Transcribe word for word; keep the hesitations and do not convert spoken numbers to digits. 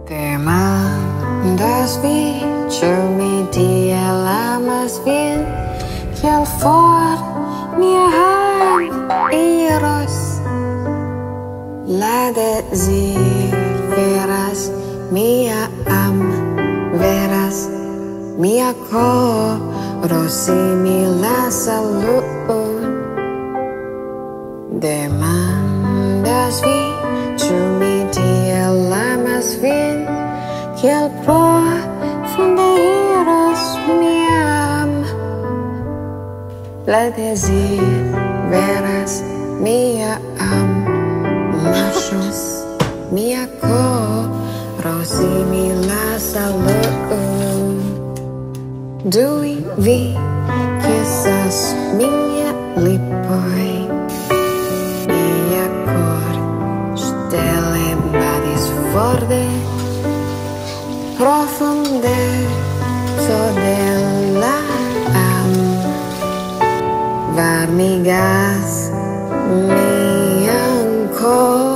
Demandas vi Cumi dia lamas vin Kiel for mia hand iros Lade zir veras mia am veras Mia koro simila salud Demandas vi Cumi dia lamas vin Kiel profundiros miam La desir veras mia am Machos mia koro simila salud Dui vi kisas mia lipoi Mia cor stelle badis forde Profunde so de la am Varmigas mian cor